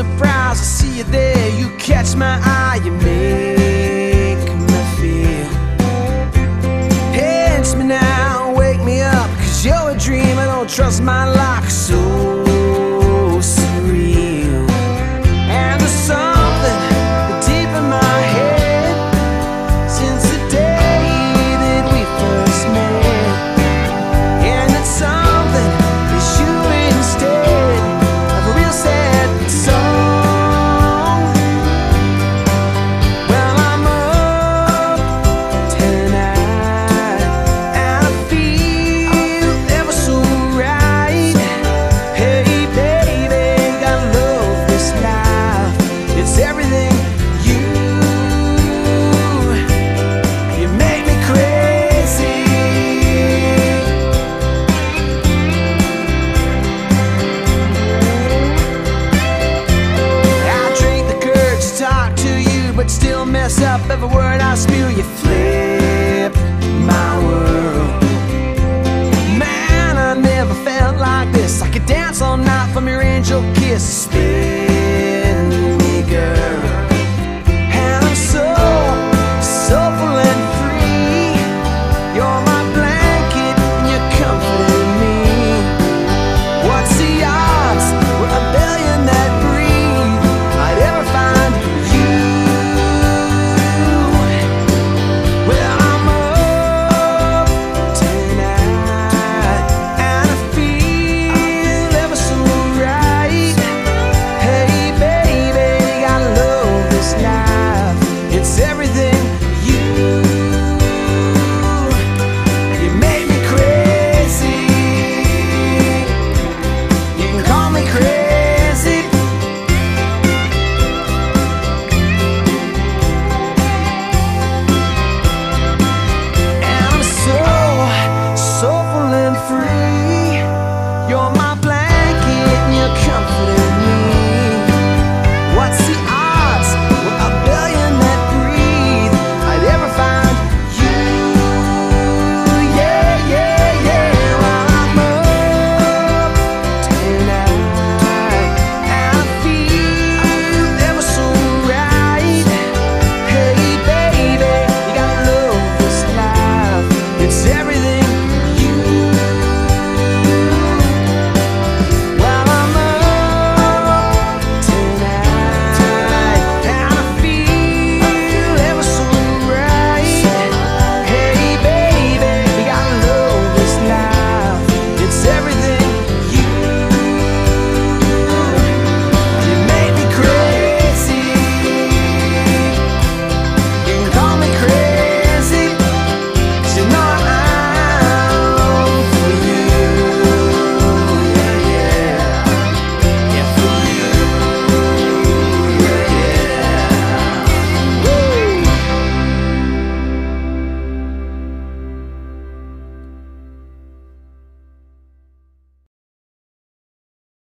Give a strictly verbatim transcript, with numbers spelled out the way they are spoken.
surprised to see you there. You catch my eye, you make me feel. Pinch me now, wake me up, 'cause you're a dream. I don't trust my luck, so surreal. And there's something deep in my head since the day that we first met. And it's something that's you instead of a real sad song. Well, I'm up tonight and I feel ever so right. Hey baby, gotta love this life. It's everything you. You make me crazy. I drink the courage to talk to you, but still mess up every word I spew. You flip my world. Man, I never felt like this. I could dance all night from your angel kiss. Spin